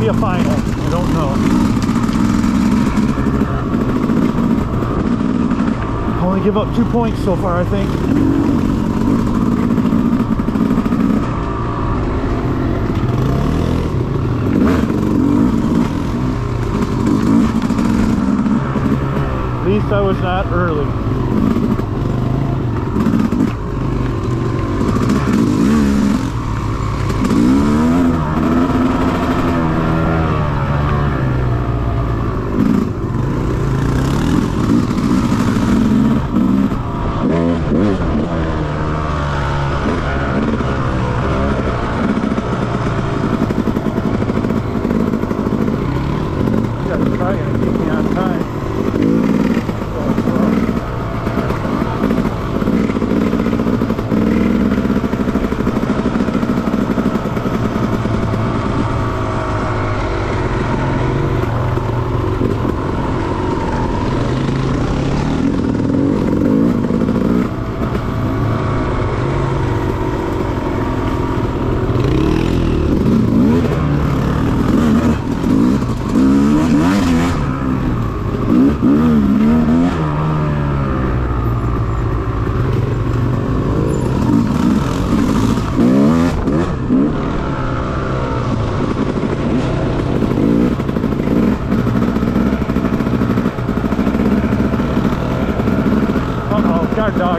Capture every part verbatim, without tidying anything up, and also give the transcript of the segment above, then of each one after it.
be a final. I don't know. Only give up two points so far, I think. At least I was not early. Guard dog.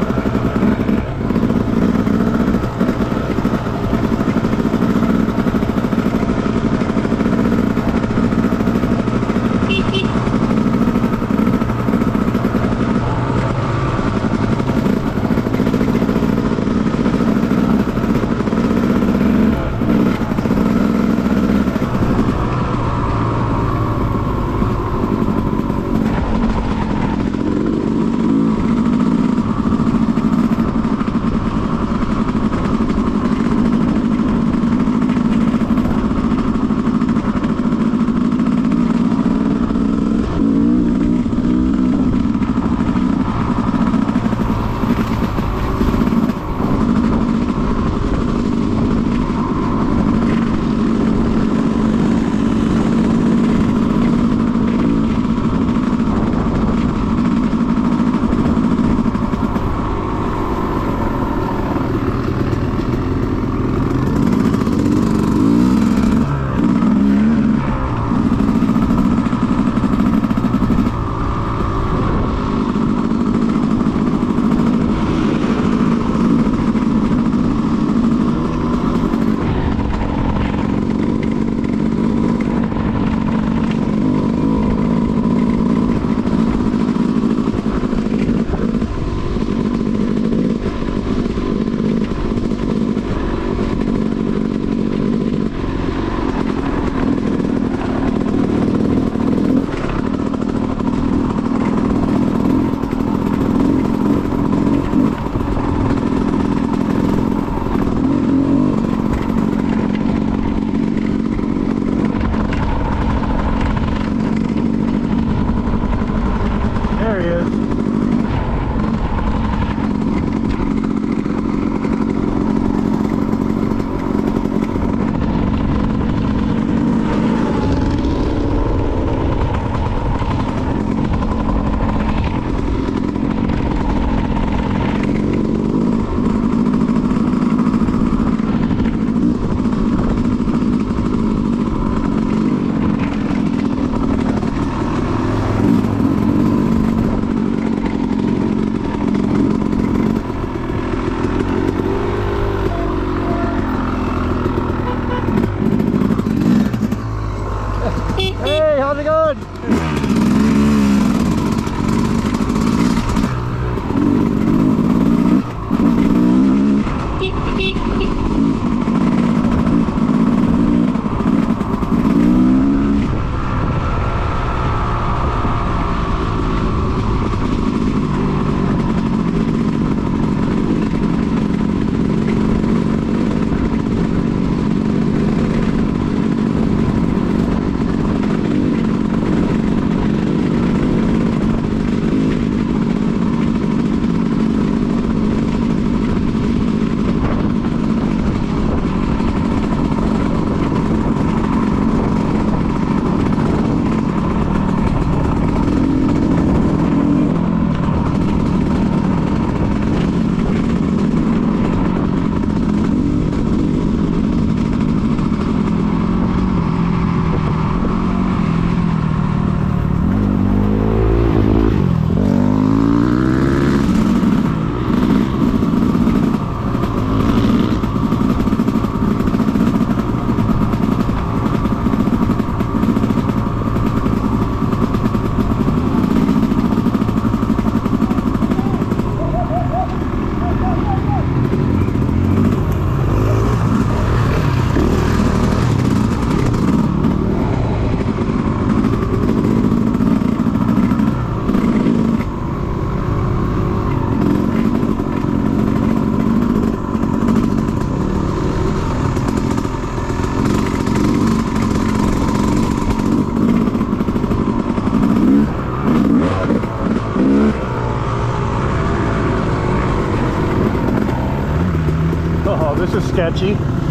is sketchy.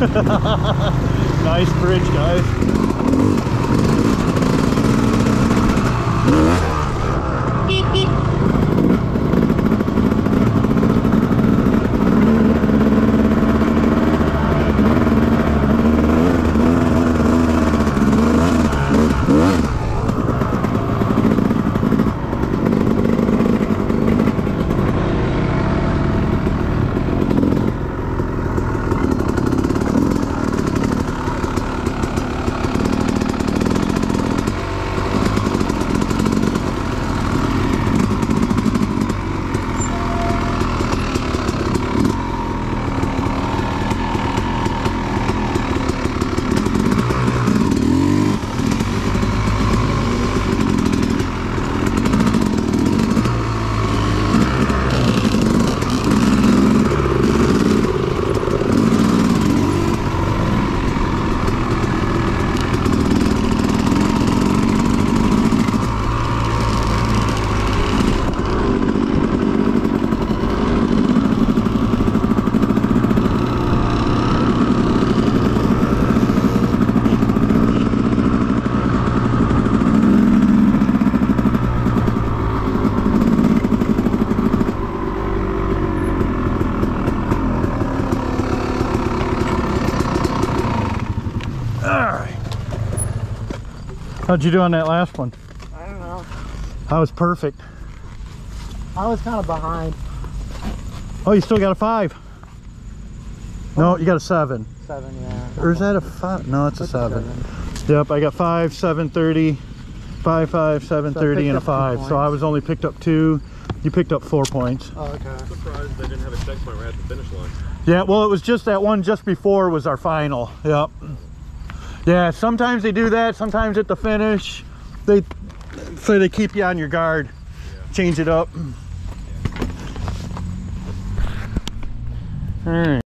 Nice bridge, guys. How'd you do on that last one? I don't know. I was perfect. I was kind of behind. Oh, you still got a five? No, you got a seven. Seven, yeah. Or is that a five? No, it's a It's seven. a seven. Yep, I got five, seven thirty, five, five, seven So I thirty, picked and a up two five. So I points. was only picked up two. You picked up four points. Oh, okay. I'm surprised they didn't have a checkpoint right at the finish line. Yeah, well, it was just that one just before was our final. Yep. Yeah, sometimes they do that. Sometimes at the finish, they so they keep you on your guard. Yeah. Change it up. Yeah. All right.